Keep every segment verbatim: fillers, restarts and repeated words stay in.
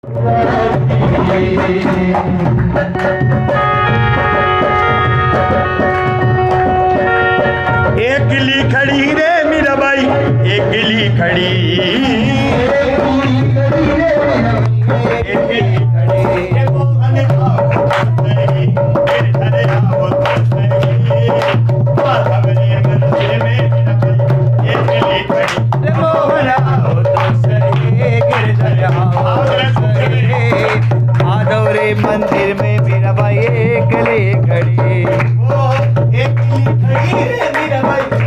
एक गिली खड़ी रे मेरा भाई, एक गिली खड़ी, एक गिली खड़ी मोहन आओ सही, मेरे धरे आओ तो सही, माधव रे मंदिर में मेरा भाई, एक गिली खड़ी मोहन आओ तो सही, गिरधर आओ तो सही, माधव रे मंदिर में मेरा भाई एक गिली खड़ी, एक गिली खड़ी रे मेरा भाई,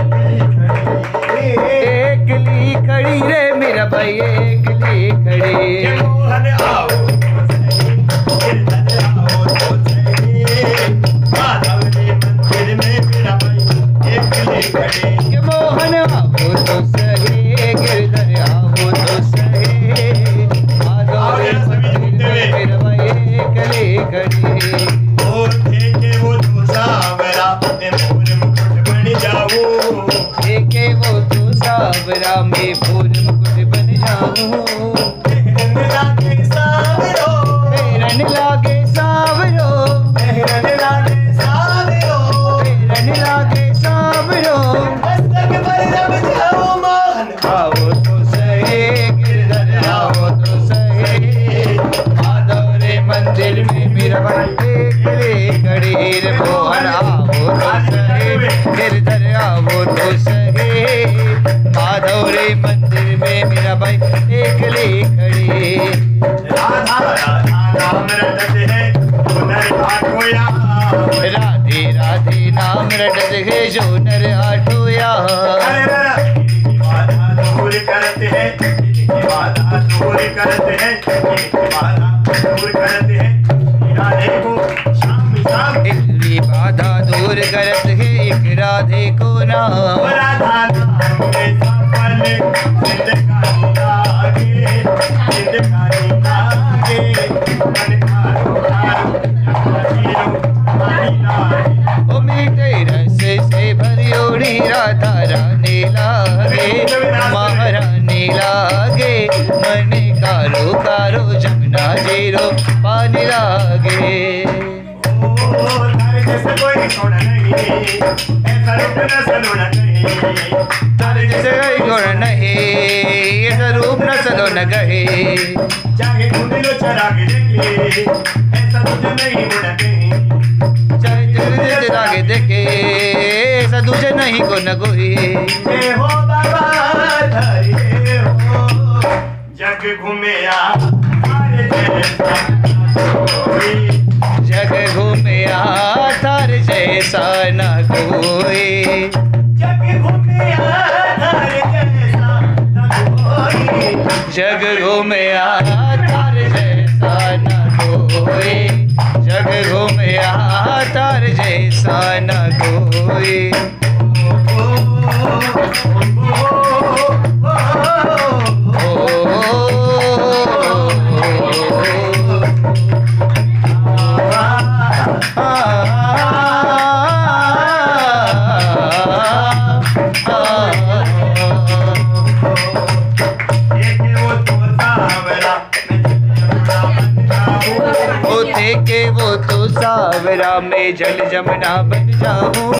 एक गिली खड़ी रे मेरा भाई, एक गिली खड़ी मोहन आओ तो सही, गिरधर आओ तो सही, माधव रे मंदिर में मेरा भाई, एक गिली खड़ी के मोहन आओ तो सही, गिरधर आओ तो सही, माधव रे मंदिर में मेरा भाई एक गिली खड़ी। ओ देखे वो तो सावरा मैं मोर मुकुट बन जाऊं, देखे वो तो सावरा में फूल मुकुट बन जाऊं, मेहरन लागे सावरो, मेरन लागे सावरो, मेहरन लागे सावरो, मेरन लागे सावरो, मस्तक पर रब जाऊं मोहन आओ तो सही, गिरधर आओ तो सही, माधव रे मंदिर में मेरा भाई एक गिली खड़ी रे मोहन आओ तो सही, गिरधर आओ तो सही, माधव रे मंदिर में मेरा भाई एक गिली खड़ी। राधा राधा नाम रटत है जो नर आठोया, राधे राधे नाम रटत है जो नर आठोया, बाधा दूर करते हैं, बाधा दूर करते हैं, बाधा दूर करते हैं, राधे को शाम शाम इतनी बाधा दूर करत है एक राधे को नाम, राधा नाम में सफल जिंदगानी लागे, जिंदगानी लागे, मन खारो खारो मानी लागे, ओ मीठे रस से भरियोड़ी राधा रानी लागे, महारानी लागे, मन कारो कारो जमुना जीरो पानी लागे। ओ तारे जैसे कोई छोड़ा नहीं, ऐसा रूप न सलोना नहीं, तारे जैसे कोई गुण नहीं, ऐसा रूप न सलो न गहे, चाहे ढूंढ लो चराग देखे, ऐसा तुझे नहीं होना कहीं, चाहे तुझे रागे देखे, ऐसा तुझे नहीं को न कोई। जय हो बाबा धरे हो, जग घूमिया हमारे जैसा कोई, जग घूमिया थार जैसा न कोई, जग घूमिया हमारे जैसा न कोई, जग घूमिया थार जैसा न कोई, जग घूमिया थार जैसा न कोई। वो देखे वो तो सावरा में जल जमुना बन जाऊं।